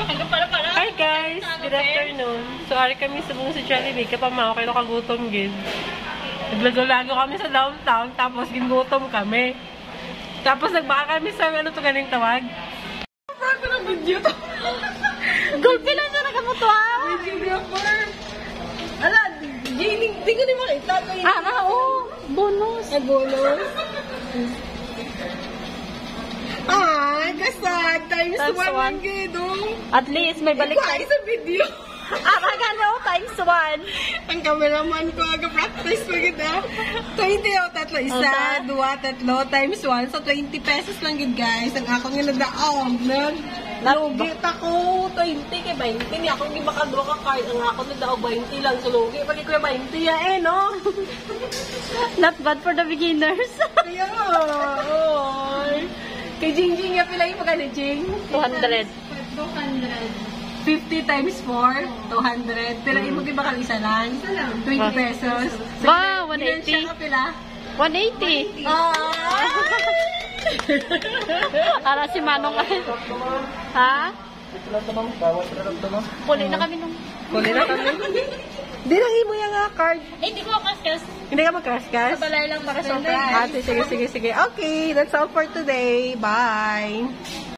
Hi guys! Good afternoon. So, ari kami sa mga sa Jollibee. Kapamaw kayo kagutom gid. Naglagaw-lagaw kami sa downtown, tapos ginutom kami. Tapos nagbaka kami sa ano to ganing tawag? Parang ko ng video to. Gulpi lang siya nagamutuwa. Videographer! Ala, di ko di makita. Oo. Bonus. Bonus. Gasad. Times Times 1 one. lang gido. At least may balik Ikaw sa video. Akagano, times 1. Ang cameraman ko, aga-practice ko gida. 20 o tatlo. Isa, dua, tatlo, times 1. So, 20 pesos lang gid guys. Ang ako nga nadaog. Lugit ako. 20 kay 20. Hindi ako hindi makadwa ka card. Ang ako nadaog 20 lang. So, lugi. Pag ikaw 20 ya no? Not bad for the beginners. Kaya, oy. Kay Jingjing nga pila yung magkano, Jing? 200. 50 times 4, 200. Pero imo di ba isa lang? 20 pesos. So, Wow, ilan 180. siya ka pila? 180. Ara si Manong. Ha? Puli na kami nung. Kuli na kami. Di na himo yung card. Hindi ko kaskas. Hindi ka mag-cash-cash? Balay lang para surprise. Sige. Okay, that's all for today. Bye!